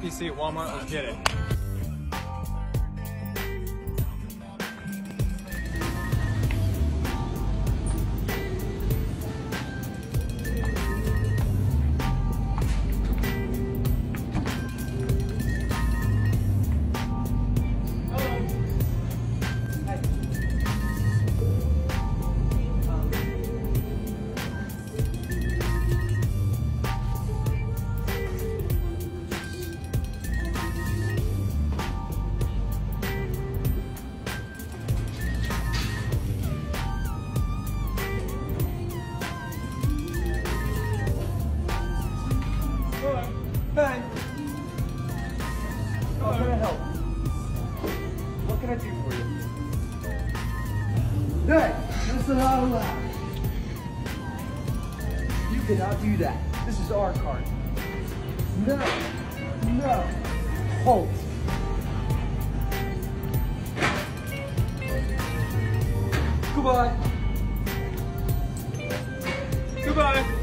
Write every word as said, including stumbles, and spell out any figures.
empty seat Walmart. Let's get it. Hey! How can I help? What can I do for you? Hey! That's not allowed. You cannot do that. This is our cart. No! No! Halt! Goodbye! Goodbye.